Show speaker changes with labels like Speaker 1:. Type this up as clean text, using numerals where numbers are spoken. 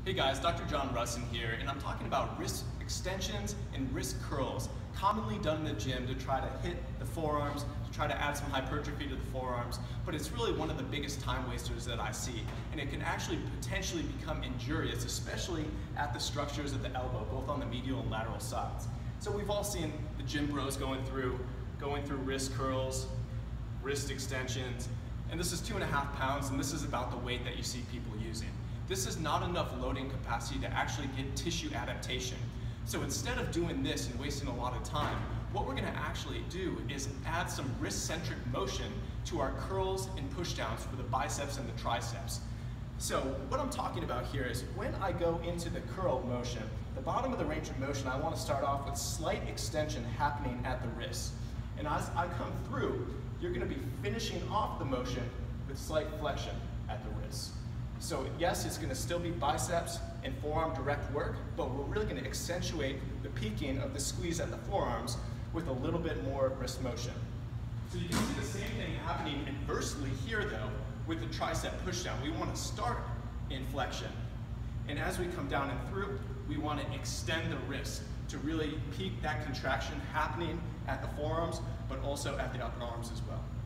Speaker 1: Hey guys, Dr. John Russin here, and I'm talking about wrist extensions and wrist curls, commonly done in the gym to try to hit the forearms, to try to add some hypertrophy to the forearms, but it's really one of the biggest time wasters that I see, and it can actually potentially become injurious, especially at the structures of the elbow, both on the medial and lateral sides. So we've all seen the gym bros going through wrist curls, wrist extensions, and this is 2.5 pounds, and this is about the weight that you see people using. This is not enough loading capacity to actually get tissue adaptation. So instead of doing this and wasting a lot of time, what we're gonna actually do is add some wrist-centric motion to our curls and pushdowns for the biceps and the triceps. So what I'm talking about here is when I go into the curl motion, the bottom of the range of motion, I wanna start off with slight extension happening at the wrist. And as I come through, you're gonna be finishing off the motion with slight flexion at the wrist. So yes, it's gonna still be biceps and forearm direct work, but we're really gonna accentuate the peaking of the squeeze at the forearms with a little bit more wrist motion. So you can see the same thing happening inversely here though, with the tricep pushdown. We wanna start in flexion. And as we come down and through, we wanna extend the wrist to really peak that contraction happening at the forearms, but also at the upper arms as well.